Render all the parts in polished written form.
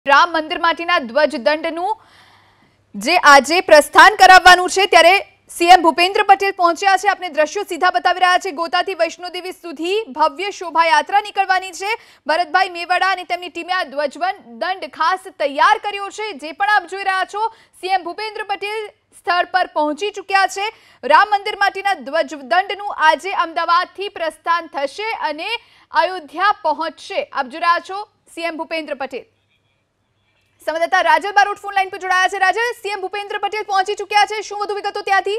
રામ મંદિર માટેના ધ્વજદંડનું જે આજે પ્રસ્થાન કરાવવાનું છે ત્યારે સીએમ ભૂપેન્દ્ર પટેલ પહોંચ્યા છે। આપણે દ્રશ્યો સીધા બતાવી રહ્યા છે। ગોતાથી વૈષ્ણોદેવી સુધી ભવ્ય શોભાયાત્રા નીકળવાની છે। ભરતભાઈ મેવાડા અને તેમની ટીમે આ ધ્વજદંડ ખાસ તૈયાર કર્યો છે। જે પણ આપ જોઈ રહ્યા છો, સીએમ ભૂપેન્દ્ર પટેલ સ્થળ પર પહોંચી ચૂક્યા છે। રામ મંદિર માટેના ધ્વજદંડનું આજે અમદાવાદથી પ્રસ્થાન થશે અને અયોધ્યા પહોંચશે। આપ જોઈ રહ્યા છો સીએમ ભૂપેન્દ્ર પટેલ। संवाददाता राजल बारोट फोन लाइन पर जोड़ाया है। राजल, सीएम भूपेन्द्र पटेल पहुंची चुक्या है, શું વધુ વિગતો ત્યાંથી?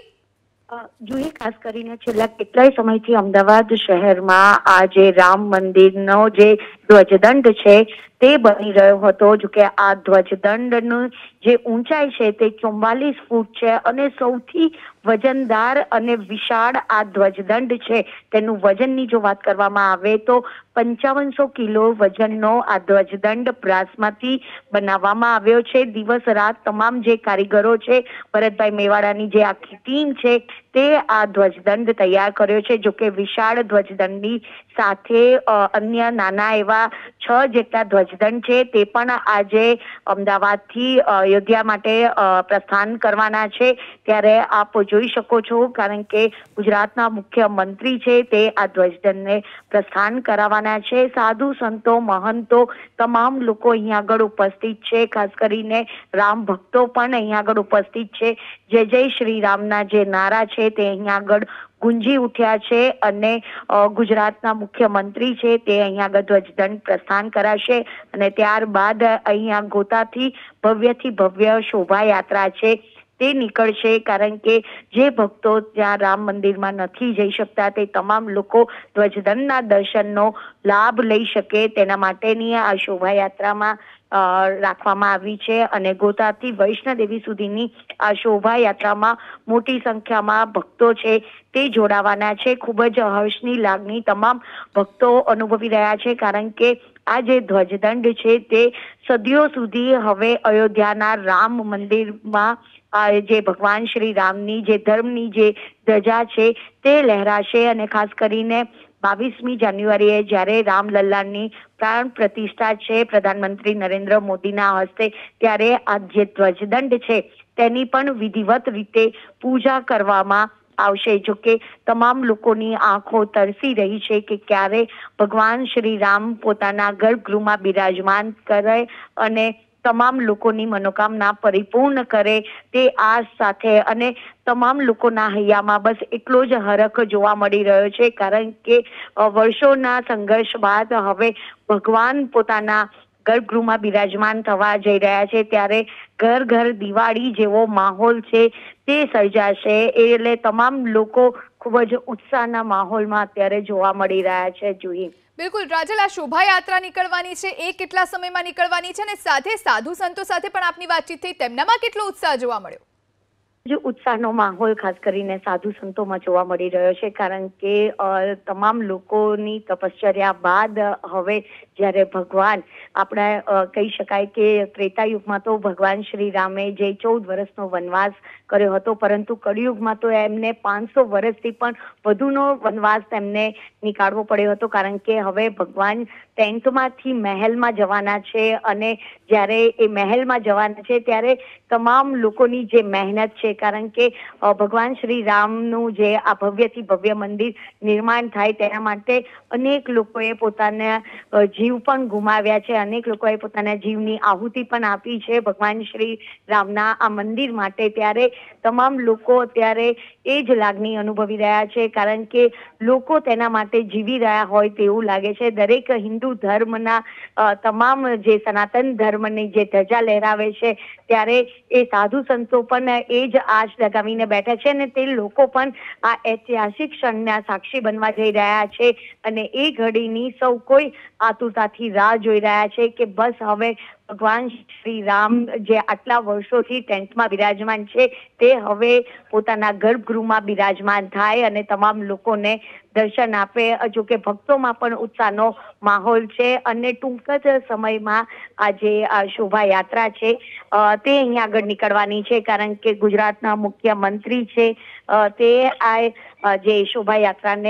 જોઈએ ખાસ કરીને છેલ્લા કેટલાય સમયથી અમદાવાદ શહેરમાં આ જે રામ મંદિરનો જે ધ્વજદંડ છે તે બની રહ્યો હતો। જો કે આ ધ્વજદંડનું જે ઊંચાઈ છે તે 44 ફૂટ છે અને સૌથી વજનદાર અને વિશાળ આ ધ્વજદંડ છે। તેનું વજનની જો વાત કરવામાં આવે તો 5500 કિલો વજનનો આ ધ્વજદંડ બ્રાસમાંથી બનાવવામાં આવ્યો છે। દિવસ રાત તમામ જે કારીગરો છે, ભરતભાઈ મેવાડાની જે આખી ટીમ છે તે આ ધ્વજદંડ તૈયાર કર્યો છે। જો કે વિશાળ ધ્વજદંડની સાથે અન્ય નાના એવા 6 જેટલા ધ્વજદંડ છે તે પણ આજે અમદાવાદથી અયોધ્યા માટે પ્રસ્થાન કરવાના છે। ત્યારે આપ જોઈ શકો છો, કારણ કે ગુજરાતના મુખ્યમંત્રી છે તે આ ધ્વજદંડને પ્રસ્થાન કરાવવાના છે। સાધુ સંતો, મહંતો તમામ લોકો અહીંયા આગળ ઉપસ્થિત છે। ખાસ કરીને રામ ભક્તો પણ અહીંયા આગળ ઉપસ્થિત છે। જય જય શ્રી રામના જે નારા છે તે અહીંયા આગળ ગુંજી ઉઠ્યા છે અને ગુજરાતના મુખ્યમંત્રી છે તે અહીંયા આગળ ધ્વજદંડ પ્રસ્થાન કરાશે અને ત્યારબાદ અહીંયા ગોતાથી ભવ્યથી ભવ્ય શોભાયાત્રા છે તે નીકળશે। કારણ કે જે ભક્તો ત્યાં રામ મંદિરમાં નથી જઈ શકતા તે તમામ લોકો ધ્વજદંડના દર્શનનો લાભ લઈ શકે તેના માટેની આ શોભાયાત્રામાં રાખવામાં આવી છે અને ગોતાથી વૈષ્ણોદેવી સુધીની આ શોભાયાત્રામાં મોટી સંખ્યામાં ભક્તો છે તે જોડાવાના છે। ખૂબ જ હર્ષની લાગણી તમામ ભક્તો અનુભવી રહ્યા છે, કારણ કે આ જે ધ્વજદંડ છે તે સદીઓ સુધી હવે અયોધ્યાના રામ મંદિરમાં જે ભગવાન શ્રી રામની જે ધર્મની જે ધજા છે તે લહેરાશે અને ખાસ કરીને 22મી જાન્યુઆરીએ જ્યારે રામલલ્લાની પ્રાણ પ્રતિષ્ઠા છે પ્રધાનમંત્રી નરેન્દ્ર મોદીના હસ્તે, ત્યારે આ જે ધ્વજદંડ છે તેની પણ વિધિવત રીતે પૂજા કરવામાં આવશે। જો કે તમામ લોકોની આંખો તરસી રહી છે કે ક્યારે ભગવાન શ્રી રામ પોતાના ગર્ભગૃહમાં બિરાજમાન કરે અને તમામ લોકોની મનોકામના પરિપૂર્ણ કરે તે આસ સાથે અને તમામ લોકોના હૈયામાં બસ એટલો જ હરખ જોવા મળી રહ્યો છે, કારણ કે વર્ષોના સંઘર્ષ બાદ હવે ભગવાન પોતાના ગર્ભગૃહમાં બિરાજમાન થવા જઈ રહ્યા છે। ત્યારે ઘર ઘર દિવાળી જેવો માહોલ છે તે સર્જાશે। એટલે તમામ લોકો ખૂબ જ ઉત્સાહના માહોલમાં અત્યારે જોવા મળી રહ્યા છે। જોઈએ બિલકુલ રાજલ, આ શોભાયાત્રા નીકળવાની છે એ કેટલા સમયમાં નીકળવાની છે અને સાથે સાધુ સંતો સાથે પણ આપની વાતચીત થઈ, તેમનામાં કેટલો ઉત્સાહ જોવા મળ્યો? જે ઉત્સાહનો માહોલ ખાસ કરીને સાધુ સંતોમાં જોવા મળી રહ્યો છે, કારણ કે તમામ લોકોની તપશ્ચર્યા બાદ હવે જ્યારે ભગવાન આપણે કહી શકાય કે ત્રેતાયુગમાં તો ભગવાન શ્રી રામે જે 14 વર્ષનો વનવાસ કર્યો હતો, પરંતુ કળિયુગમાં તો એમને 500 વર્ષથી પણ વધુનો વનવાસ તેમને નીકાળવો પડ્યો હતો, કારણ કે હવે ભગવાન ટેન્ટમાંથી મહેલમાં જવાના છે અને જ્યારે એ મહેલમાં જવાના છે ત્યારે તમામ લોકોની જે મહેનત છે, કારણ કે ભગવાન શ્રી રામનું જે આ ભવ્યથી ભવ્ય મંદિર નિર્માણ થાય તેના માટે અનેક લોકોએ પોતાના જીવ પણ ગુમાવ્યા છે, અનેક લોકોએ પોતાના જીવની આહુતિ પણ આપી છે ભગવાન શ્રી રામના આ મંદિર માટે। ત્યારે તમામ લોકો અત્યારે એ જ લાગણી અનુભવી રહ્યા છે, કારણ કે લોકો તેના માટે જીવી રહ્યા હોય તેવું લાગે છે। દરેક હિન્દુ ધર્મના તમામ જે સનાતન ધર્મની જે ધજા લહેરાવે છે ત્યારે એ સાધુ સંતો પણ એ જ આશ લગાવીને બેઠા છે અને તે લોકો પણ આ ઐતિહાસિક ક્ષણના સાક્ષી બનવા જઈ રહ્યા છે અને એ ઘડીની સૌ કોઈ આતુરતાથી રાહ જોઈ રહ્યા છે કે બસ હવે ભગવાન શ્રી રામ જે આટલા વર્ષોથી ટેન્ટમાં બિરાજમાન છે તે હવે પોતાના ગર્ભગૃહમાં બિરાજમાન થાય અને તમામ લોકોને દર્શન આપે। જો કે ભક્તોમાં પણ ઉત્સાહનો માહોલ છે અને ટૂંક જ સમયમાં આજે આ શોભાયાત્રા છે તે અહીંયા આગળ નીકળવાની છે, કારણ કે ગુજરાતના મુખ્યમંત્રી છે તે આ જે શોભાયાત્રાને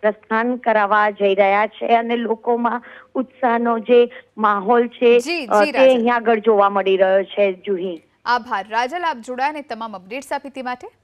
પ્રસ્થાન કરાવવા જઈ રહ્યા છે અને લોકોમાં ઉત્સાહનો જે માહોલ છે જી, જી, તે રાજલ. અહીંયા આગળ જોવા મળી રહ્યો છે. જુહી, આભાર રાજલ, આપ જોડાયા અને તમામ અપડેટ્સ આપી તે માટે.